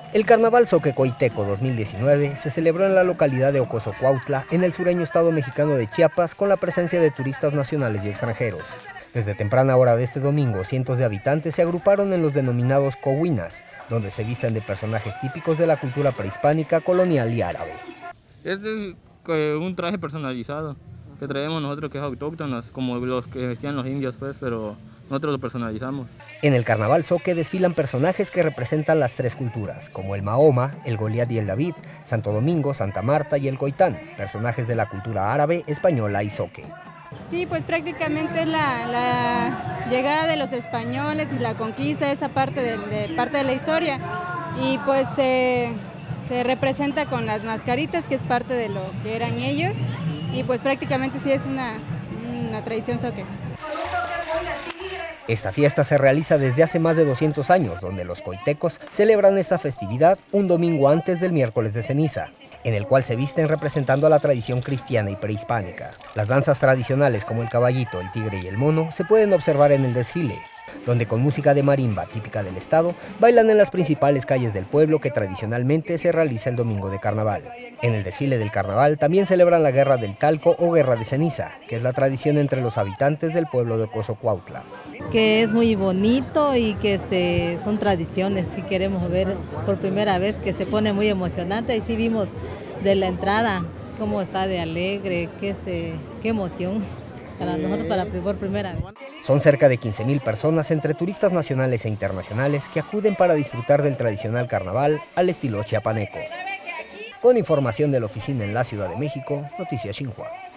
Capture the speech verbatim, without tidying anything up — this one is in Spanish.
El Carnaval Zoque-Coiteco dos mil diecinueve se celebró en la localidad de Ocoso Cuautla, en el sureño estado mexicano de Chiapas, con la presencia de turistas nacionales y extranjeros. Desde temprana hora de este domingo, cientos de habitantes se agruparon en los denominados cohuinas, donde se visten de personajes típicos de la cultura prehispánica, colonial y árabe. Este es un traje personalizado que traemos nosotros, que es autóctonos, como los que vestían los indios, pues, pero nosotros lo personalizamos. En el Carnaval Zoque desfilan personajes que representan las tres culturas, como el Mahoma, el Goliat y el David, Santo Domingo, Santa Marta y el Coitán, personajes de la cultura árabe, española y zoque. Sí, pues prácticamente la, la llegada de los españoles y la conquista de esa parte de, de, parte de la historia, y pues eh, se representa con las mascaritas, que es parte de lo que eran ellos, y pues prácticamente sí es una, una tradición zoque. Esta fiesta se realiza desde hace más de doscientos años, donde los coitecos celebran esta festividad un domingo antes del miércoles de ceniza, en el cual se visten representando a la tradición cristiana y prehispánica. Las danzas tradicionales como el caballito, el tigre y el mono se pueden observar en el desfile, donde con música de marimba típica del estado, bailan en las principales calles del pueblo que tradicionalmente se realiza el domingo de carnaval. En el desfile del carnaval también celebran la guerra del talco o guerra de ceniza, que es la tradición entre los habitantes del pueblo de Ocoso Cuautla. Que es muy bonito y que este, son tradiciones, y queremos ver por primera vez, que se pone muy emocionante, y sí vimos de la entrada cómo está de alegre, que este, qué emoción para nosotros para por primera vez. Son cerca de quince mil personas entre turistas nacionales e internacionales que acuden para disfrutar del tradicional carnaval al estilo chiapaneco. Con información de la oficina en la Ciudad de México, Noticias Xinhua.